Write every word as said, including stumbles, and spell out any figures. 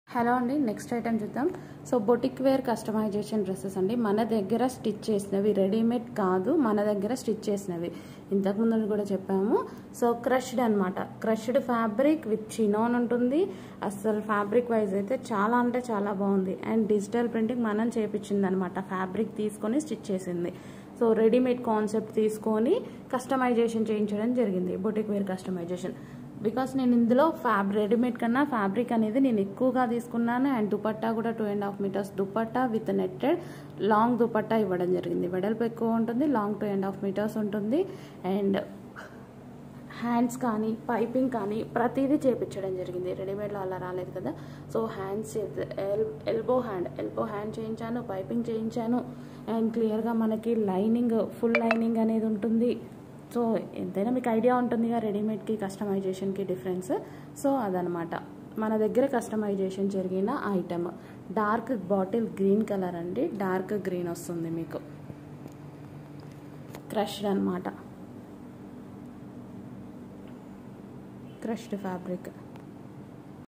Hello అండి, next item చూద్దాం. So boutique wear customization dresses అండి. మన దగ్గర స్టిచ్ చేసినవి, రెడీమేడ్ కాదు, మన దగ్గర స్టిచ్ చేసినవి. ఇంతకుముందు కూడా చెప్పాము. సో క్రష్డ్ అనమాట. క్రష్డ్ ఫ్యాబ్రిక్ విత్ చినోన్ ఉంటుంది. అసలు ఫ్యాబ్రిక్ వైజ్ అయితే చాలా అంటే చాలా బాగుంది. అండ్ డిజిటల్ ప్రింటింగ్ మనం చేపించింది అనమాట. ఫ్యాబ్రిక్ తీసుకొని స్టిచ్ చేసింది. సో రెడీమేడ్ కాన్సెప్ట్ తీసుకొని కస్టమైజేషన్ చేయించడం జరిగింది, బొటిక్ వేర్ కస్టమైజేషన్. బికాస్ నేను ఇందులో ఫ్యాబ్రిక్ రెడీమేడ్ కన్నా ఫ్యాబ్రిక్ అనేది నేను ఎక్కువగా తీసుకున్నాను. అండ్ దుపట్టా కూడా two and half meters dupatta with netted long dupatta ఇవ్వడం జరిగింది. వెడల్పు ఎక్కువ ఉంటుంది, long two and half meters ఉంటుంది. అండ్ హ్యాండ్స్ కానీ పైపింగ్ కానీ ప్రతిదీ చేయించడం జరిగింది. రెడీమేడ్లో అలా రాలేదు కదా. So hands L elbow hand elbow hand చేయించాను, పైపింగ్ చేయించాను. అండ్ క్లియర్గా మనకి లైనింగ్, ఫుల్ లైనింగ్ అనేది ఉంటుంది. సో ఎంతైనా మీకు ఐడియా ఉంటుందిగా రెడీమేడ్కి కస్టమైజేషన్కి డిఫరెన్స్. సో అదనమాట మన దగ్గర కస్టమైజేషన్ జరిగిన item. Dark bottle green colour అండి, డార్క్ గ్రీన్ వస్తుంది మీకు. క్రష్డ్ అనమాట, క్రష్డ్ ఫ్యాబ్రిక్.